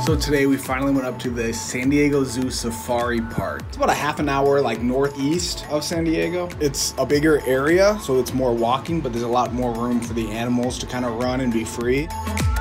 So today we finally went up to the San Diego Zoo Safari Park. It's about a half an hour like northeast of San Diego. It's a bigger area, so it's more walking, but there's a lot more room for the animals to kind of run and be free.